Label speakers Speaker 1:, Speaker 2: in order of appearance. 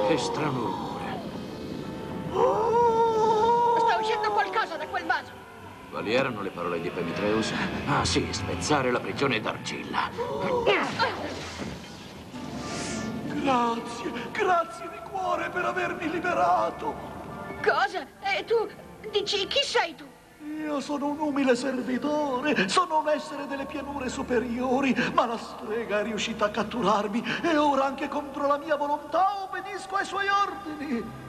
Speaker 1: Che strano rumore.
Speaker 2: Sta uscendo qualcosa da quel vaso.
Speaker 1: Quali erano le parole di Epimetreus? Ah sì, spezzare la prigione d'argilla.
Speaker 3: Grazie di cuore per avermi liberato.
Speaker 2: Cosa? E tu dici chi sei tu?
Speaker 3: Io sono un umile servitore, sono un essere delle pianure superiori, ma la strega è riuscita a catturarmi e ora anche contro la mia volontà obbedisco ai suoi ordini.